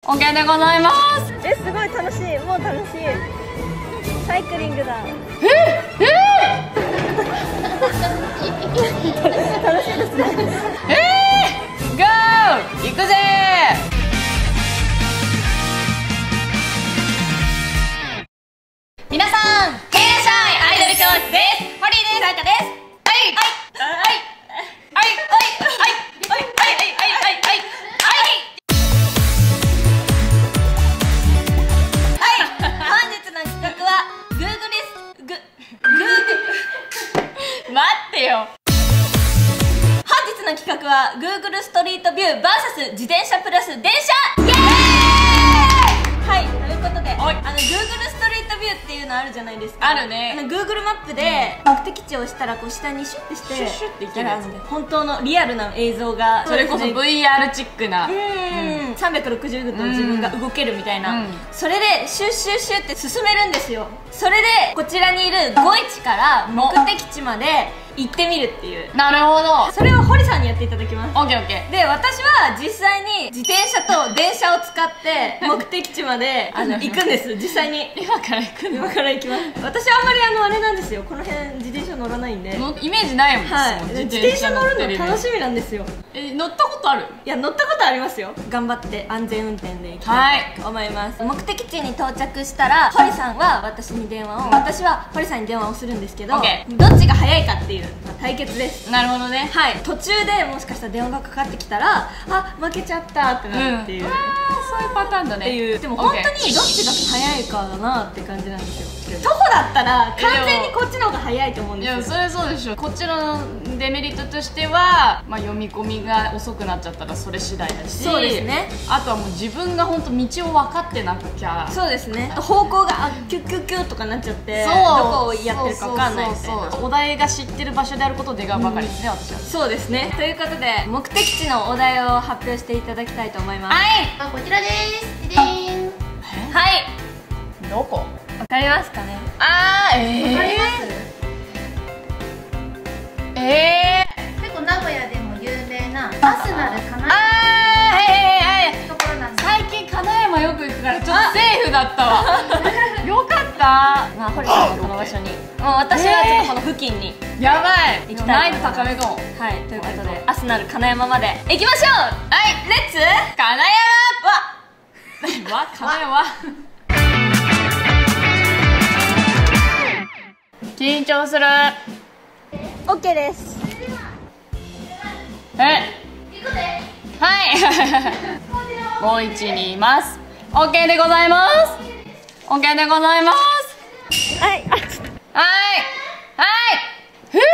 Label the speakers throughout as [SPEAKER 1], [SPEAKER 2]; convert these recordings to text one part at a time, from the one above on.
[SPEAKER 1] OK でございます。
[SPEAKER 2] すごい楽しい、もう楽しい。サイクリングだ。楽しいですね。
[SPEAKER 1] ゴー、行くぜ。皆さん、いらっしゃい、アイドル教室です。ホリーです。さやかです。待ってよ。本日の企画は Google ストリートビュー VS 自転車プラス電車、イエーイ。はい、ということで、Google ストリートビューっていうのあるじゃないですか。あるね。Google マップで目的地を押したらこう下にシュッてしてシュッシュッていけるやつで、本当のリアルな映像が、それこそ VR チックな、360度自分が動けるみたいな、それでシュッシュッシュッって進めるんですよ。それでこちらにいる5-1から目的地まで行ってみるっていう。なるほど。それを堀さんにやっていただきます。オッケーオッケー。で、私は実際に自転車と電車を使って目的地まで行くんです。実際に今から行くの？今から行きます。私はあんまりあれなんですよ、この辺自転車乗らないんでイメージないもん。はい、自転車乗るの楽しみなんですよ。乗ったことある？いや、乗ったことありますよ。頑張って安全運転で行きたいと思います。目的地に到着したら堀さんは私に電話を、私は堀さんに電話をするんですけど、どっちが早いかっていう対決です。なるほどね。はい、途中でもしかしたら電話がかかってきたら、あ、負けちゃったってなるっていう、そういうパターンだね。でも本当にどっちが早いかだなって感じなんですよ。徒歩だったら完全にこっちの方が早いと思うんですよ。いや、それそうでしょ。こっちのデメリットとしては、読み込みが遅くなっちゃったらそれ次第だし、そうですね。あとはもう自分が本当道を分かってなきゃ。そうですね。方向がキュッキュッキュッとかなっちゃって、どこをやってるか分かんないみたいな。お題が知ってる場所であることを願うばかりですね、私は。そうですね。ということで目的地のお題を発表していただきたいと思います。はい、
[SPEAKER 3] こちらです。ででん。
[SPEAKER 1] はい、どこ？わかりますかね。わかります？
[SPEAKER 3] 結構名古屋でも有名なアスナル金山ところなんです。
[SPEAKER 1] 最近金山よく行くからちょっとセーフだったわ。よかった。堀さんはこの場所に、私はちょっとこの付近にやばい行きたいと思います。難易度高めかも。はい、ということでアスナル金山まで行きましょう。はい、レッツ金山は金山。緊張する。
[SPEAKER 2] オッケーです。
[SPEAKER 1] はい。5-1にいます。オッケーでございます。オッケーでございます。
[SPEAKER 2] はい。はい。
[SPEAKER 1] はい。ふう。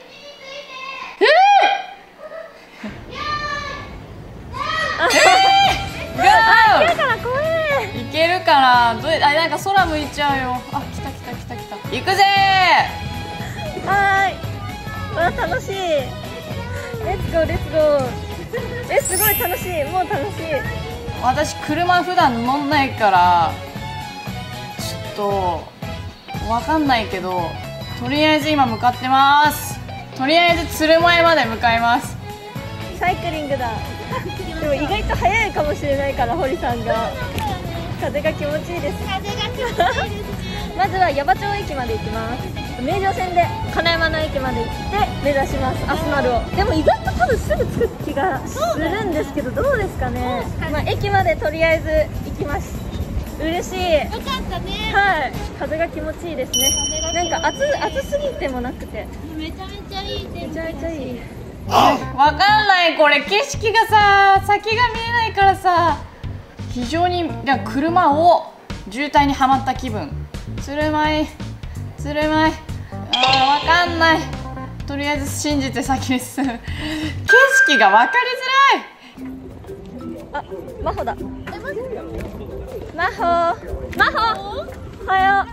[SPEAKER 1] ゴー。いけるかな、怖い。いけるかな。なんか空向いちゃうよ。あ、来た。行くぜー。
[SPEAKER 2] はーい。わ、楽しい。レッツゴーレッツゴー。すごい楽しい。もう楽しい。
[SPEAKER 1] 私車普段乗んないからちょっとわかんないけど、とりあえず今向かってます。とりあえず鶴舞まで向かいます。
[SPEAKER 2] サイクリングだ。でも意外と早いかもしれないから、堀さんが。風が気持ちいいです。まずは矢場町駅まで行きます。名城線で金山の駅まで行って目指します、アスナルを。でも意外と多分すぐ着く気がするんですけど、どうですかね。駅までとりあえず行きます。嬉しい。よかったね。はい、風が気持ちいいですね。なんか暑すぎてもなくてめちゃめちゃいい。めちゃめちゃいい。
[SPEAKER 1] わかんない、これ景色がさ、先が見えないからさ、非常に車を渋滞にはまった気分。鶴舞、わかんない。とりあえず信じて先に進む。景色が分かりづらい。あ、
[SPEAKER 2] 真帆だ。真帆、おはよう。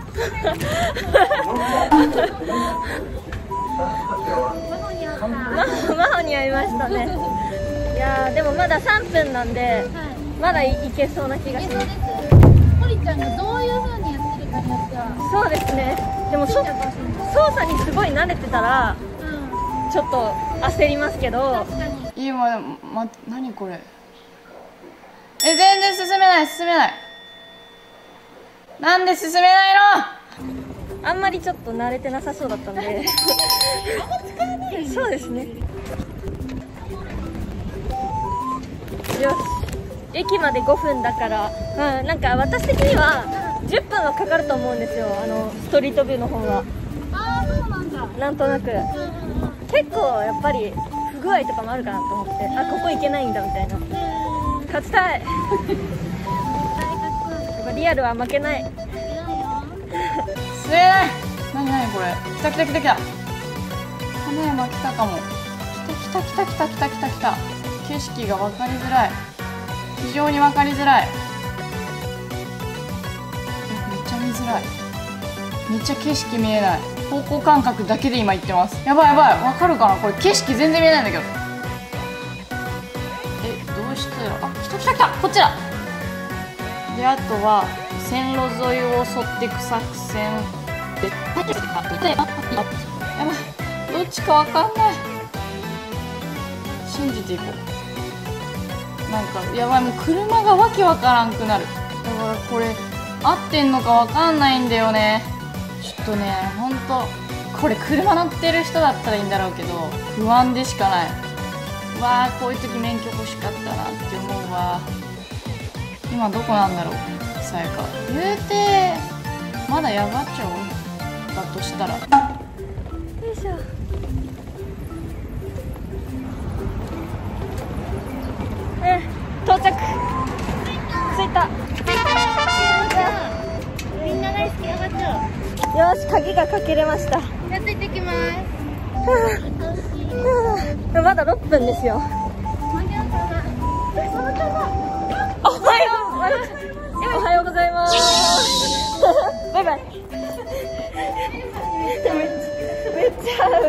[SPEAKER 2] 真帆に会いましたね。いやー、でもまだ3分なんで、まだいけそうな気がします。
[SPEAKER 3] 堀ちゃんがどういう風にやってるかによっては。
[SPEAKER 2] そうですね。でも操作にすごい慣れてたら、ちょっと焦りますけど。
[SPEAKER 1] 今、何これ。
[SPEAKER 4] 全然進めない進めない。なんで進めないの。
[SPEAKER 2] あんまりちょっと慣れてなさそうだったんでそうですね。よし、駅まで5分だから、なんか私的には10分はかかると思うんですよ、ストリートビューの方は。
[SPEAKER 3] ああ、そうなんだ。
[SPEAKER 2] なんとなく結構やっぱり不具合とかもあるかなと思って、あ、ここ行けないんだみたいな。勝ちたいやっぱリアルは負けない。
[SPEAKER 4] 進めない。なになにこれ。来た来た来た来た。金山来たかも。来た来た来た来た来た来た。景色が分かりづらい。非常に分かりづらい。めっちゃ見づらい。めっちゃ景色見えない。方向感覚だけで今行ってます。やばいやばい。分かるかなこれ。景色全然見えないんだけど。どうしてよ。あ、来た来た来た。こっちだ。で、あとは線路沿いを沿っていく作戦。やばい、どっちかわかんない。信じていこう。なんかやばい、もう車がわけわからんくなる。だからこれ合ってんのかわかんないんだよね。ちょっとね、ほんとこれ車乗ってる人だったらいいんだろうけど、不安でしかない。うわー、こういう時免許欲しかったなって思うわ。今どこなんだろう、さやか。言うてまだ山町だとしたら。よ
[SPEAKER 2] いしょ。到着。着いた。
[SPEAKER 3] みんな大好き山町。
[SPEAKER 2] よし、鍵がかけれました。
[SPEAKER 3] やっていってきます。
[SPEAKER 2] まだ6分ですよ。おはようございます。バイバイ。めっちゃ合う。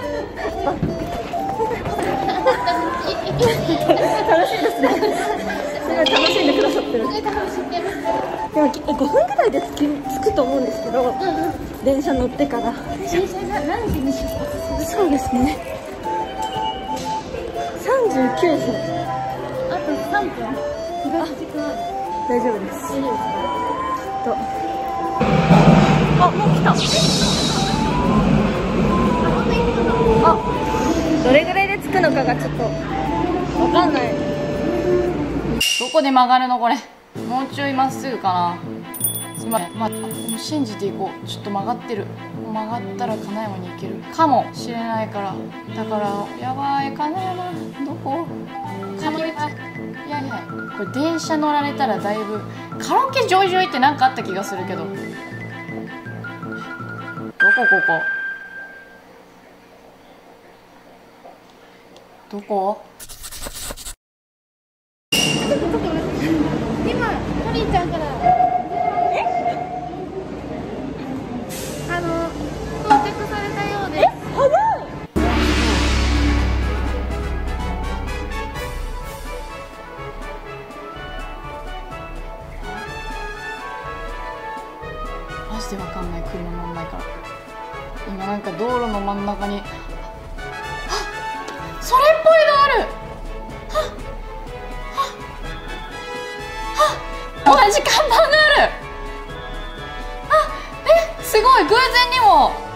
[SPEAKER 2] 楽しいですね。すごい楽しんでくださってる。でも5分くらいで着くと思うんですけど、電車乗ってから。
[SPEAKER 3] 電車が何時に出発する？
[SPEAKER 2] そうですね。39分。
[SPEAKER 3] あと3分。意外と時間ある。
[SPEAKER 2] 大丈夫です。
[SPEAKER 3] 大丈夫ですか？
[SPEAKER 2] あ、もう来た。あ、どれぐらいで着くのかがちょっとわかんない。
[SPEAKER 4] どこで曲がるのこれ。もうちょいまっすぐかな。今、信じていこう。ちょっと曲がってる。曲がったら金山に行けるかもしれないから。だからやばい、金山どこ。いやいや、これ電車乗られたらだいぶ。カラオケジョイジョイってなんかあった気がするけど。どこここどこ。
[SPEAKER 3] 今、かりんちゃんから到着されたようです。
[SPEAKER 2] 早い。
[SPEAKER 4] マジでわかんない。車乗んないから。今なんか道路の真ん中に、あ、それっぽいのある。同じ看板がある。すごい、偶然にも。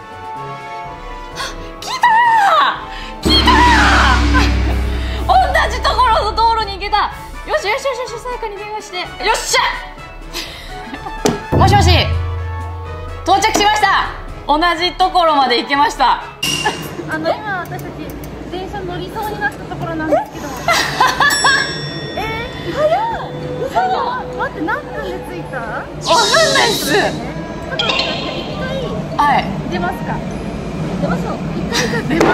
[SPEAKER 4] 来たー同じところの道路に行けた。よしよしよしよし、さやかに電話して。よっしゃもしもし、到着しました。同じところまで行けました。
[SPEAKER 3] 今私たち電車乗りそうになったところなんですけど
[SPEAKER 2] 早い。
[SPEAKER 3] 待って、何分で着いた？
[SPEAKER 4] わかんないっす。はい。
[SPEAKER 3] 出ますか？
[SPEAKER 2] 出ましょう。
[SPEAKER 3] 一回じゃ出ます。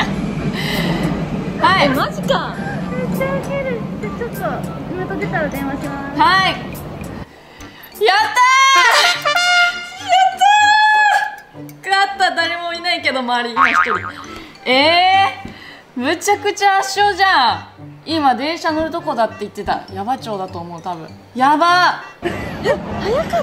[SPEAKER 4] はい。
[SPEAKER 2] マジか。
[SPEAKER 3] めっちゃウケる。ちょっとまた出たら電話します。
[SPEAKER 4] はい。やったー。やったー。勝った。誰もいないけど周り今一人。むちゃくちゃ圧勝じゃん。今電車乗るとこだって言ってた。矢場町だと思う、多分。やば
[SPEAKER 2] 早かった。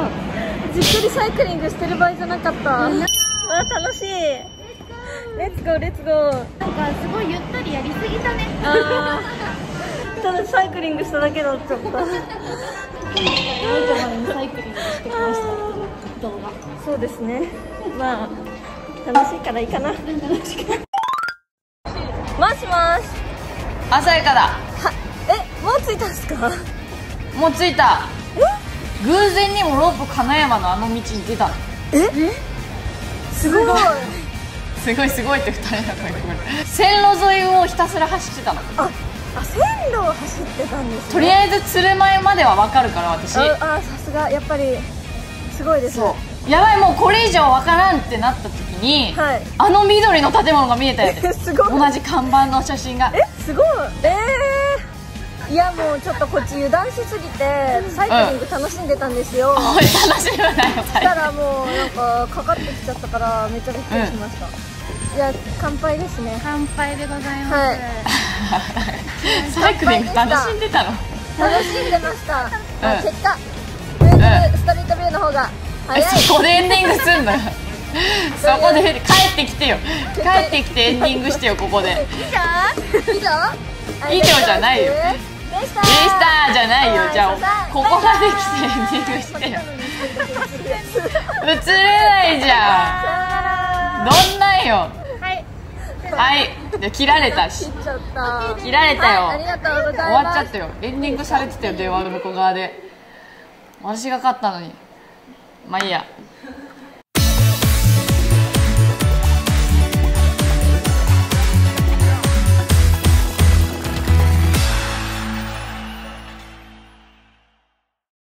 [SPEAKER 2] じっくりサイクリングしてる場合じゃなかった。楽しい。レッツゴーレッツゴー。
[SPEAKER 3] なんかすごいゆったりやりすぎたね。
[SPEAKER 2] ただサイクリングしただけだっちゃった。サイクリングしてきました。動画。そうですね。まあ楽しいからいいかな。もしもし。
[SPEAKER 4] 朝やかだ。
[SPEAKER 2] は、もう着いたんですか？
[SPEAKER 4] もう着いた。偶然にもロープ金山のあの道に出たの。
[SPEAKER 2] すごい。
[SPEAKER 4] すごいって2人の声聞こえる。線路沿いをひたすら走ってたの。
[SPEAKER 2] あ、線路を走ってたんですね。
[SPEAKER 4] とりあえず鶴舞までは分かるから私。
[SPEAKER 2] さすがやっぱりすごいです。
[SPEAKER 4] そうやばい、もうこれ以上分からんってなった時に、
[SPEAKER 2] はい、
[SPEAKER 4] あの緑の建物が見えたよね。
[SPEAKER 2] すごい。
[SPEAKER 4] 同じ看板の写真が。
[SPEAKER 2] すごい。いやもうちょっとこっち油断しすぎてサイクリング楽しんでたんですよ。
[SPEAKER 4] おい楽しむなよ。
[SPEAKER 2] そしたらもうなんかかかってきちゃったからめっちゃびっくりしました。じゃあ乾杯ですね。
[SPEAKER 3] 乾杯でございます。
[SPEAKER 2] はい。
[SPEAKER 4] サイクリング楽しんでたの？
[SPEAKER 2] 楽しんでました。結果グーグルストリートビューの方が早い。
[SPEAKER 4] そこでエンディングすんのよ。そこで帰ってきてよ。帰ってきてエンディングしてよ、ここで。以上じゃないよ。でしたじゃないよ。じゃあここまで来てエンディングしてよ。映れないじゃん。どんなんよ。はい、で切られたし。切られたよ。
[SPEAKER 2] ありがとうございます。
[SPEAKER 4] 終わっちゃったよ。エンディングされてたよ、電話の向こう側で。私が勝ったのに。まあいいや。